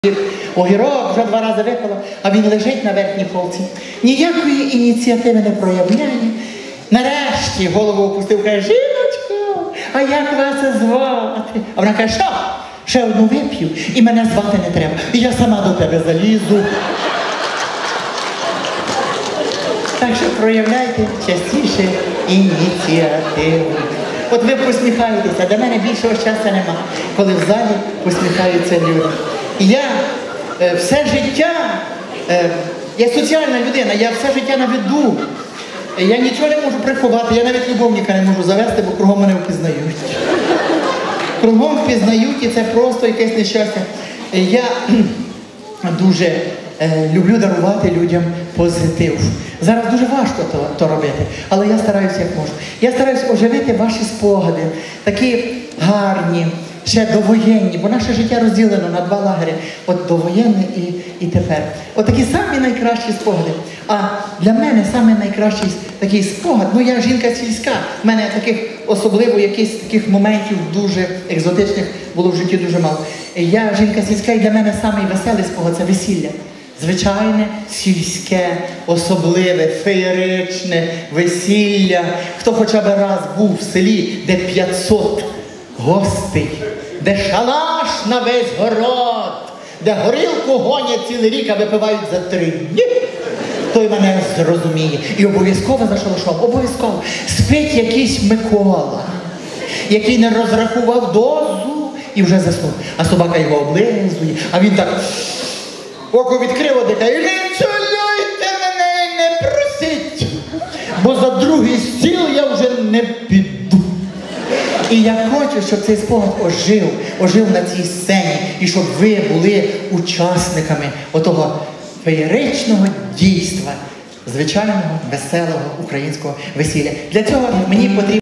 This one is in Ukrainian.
Огірок вже 2 рази випало, а він лежить на верхній полці. Ніякої ініціативи не проявляє. Нарешті голову опустив, каже: жіночко, а як вас звати? А вона каже: що? Ще одну вип'ю, і мене звати не треба. І я сама до тебе залізу. Так що проявляйте частіше ініціативу. От ви посміхаєтеся, до мене більшого часу нема, коли в залі посміхаються люди. Я все життя, я соціальна людина, я все життя на виду. Я нічого не можу приховати, я навіть любовника не можу завести, бо кругом мене впізнають. Кругом впізнають, і це просто якесь нещастя. Я дуже люблю дарувати людям позитив. Зараз дуже важко то робити, але я стараюся як можу. Я стараюся оживити ваші спогади, такі гарні, ще довоєнні, бо наше життя розділено на 2 лагері. От довоєнне і тепер. От такі самі найкращі спогади. А для мене самий найкращий такий спогад, ну я жінка сільська, в мене таких особливо якихось таких моментів дуже екзотичних було в житті дуже мало. Я жінка сільська, і для мене самий веселий спогад – це весілля. Звичайне, сільське, особливе, феєричне весілля. Хто хоча б раз був в селі, де 500 гостей, де шалаш на весь город, де горілку гонять цілий рік, а випивають за 3 дні, той мене зрозуміє. І обов'язково за шалашом, обов'язково спить якийсь Микола, який не розрахував дозу і вже заснув. А собака його облизує, а він так око відкрив, дикає: «Інсулюйте мене і не просіть, бо за другий стіл я вже не піду». І я хочу, щоб цей спогад ожив на цій сцені, і щоб ви були учасниками отого феєричного дійства, звичайного, веселого українського весілля. Для цього мені потрібно